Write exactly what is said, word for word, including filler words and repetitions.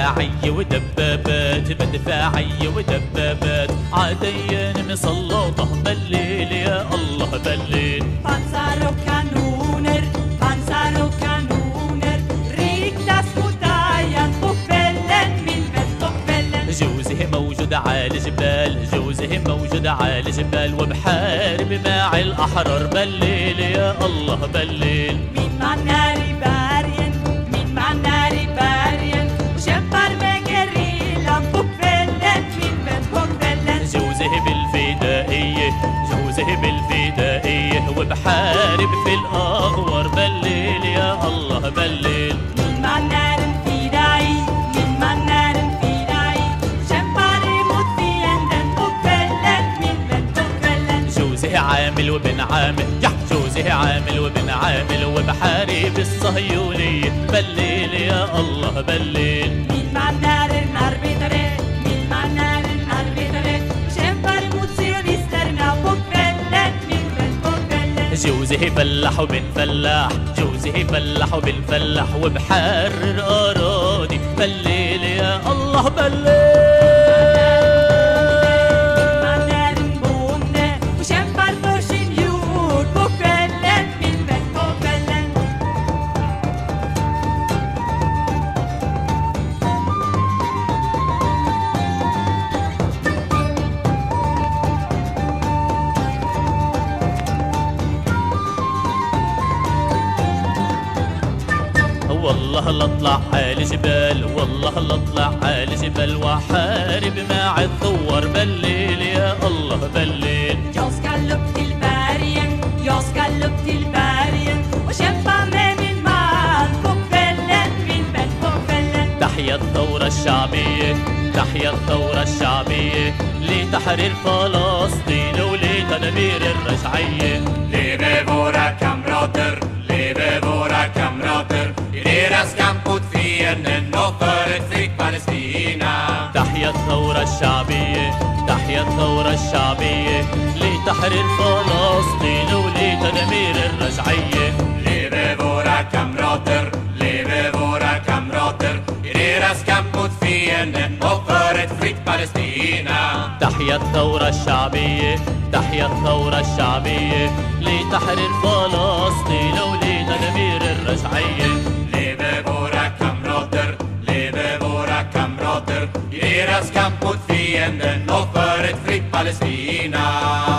مدفعية ودبابات، مدفعية ودبابات، عاديا مسلطة بالليل يا الله بالليل. Pansar och kanoner, pansar och kanoner riktas mot dagen på kvällen, min vän, på kvällen. جوزه موجود على الجبال، جوزه موجود على الجبال، وبحارب مع الأحرار بالليل يا الله بالليل. Min man är i bergen, min man är i bergen och kämpar med gerillan på kvällen, min vän, på kvällen. جوزه بالفدائية، جوزه بالفدائية، وبحارب في الأغوار بالليل يا الله بالليل. Min man är en fidai, min man är en fidai och kämpar emot fienden på kvällen, min vän, på kvällen. جوزه عامل وبن عامل، يا جوزه عامل وبن عامل، وبحارب الصهيونية بالليل يا الله بالليل. Min man är en arbetare, min man är en arbetare och kämpar emot sionisterna på kvällen, min vän, på kvällen. جوزه فلاح وبن فلاح، جوزه فلاح وبن فلاح، وبحرر أراضي بالليل يا الله بالليل. Man är en bonde och kämpar för sin jord på kvällen, min vän, på kvällen. والله لاطلع على الجبال، والله لاطلع على الجبال، وحارب مع الثوار بالليل يا الله بالليل. Jag ska upp till bergen, jag ska upp till bergen och kämpa med min man på kvällen, min vän, på kvällen. تحيا الثورة الشعبية، تحيا الثورة الشعبية، لتحرير فلسطين ولتدمير الرجعية. Leve våra kamrater, leve våra kamrater i deras kamp mot fienden och för ett fritt Palestina. تحيا الثورة الشعبية، تحيا الثورة الشعبية، لتحرير فلسطين ولتدمير الرجعية. Leve våra kamrater, leve våra kamrater i deras kamp mot fienden och för ett fritt Palestina. تحيا الثورة الشعبية، تحيا الثورة الشعبية، لتحرير فلسطين ولتدمير الرجعية. Leve våra kamrater, leve våra kamrater i deras kamp mot fienden och för ett fritt Palestina.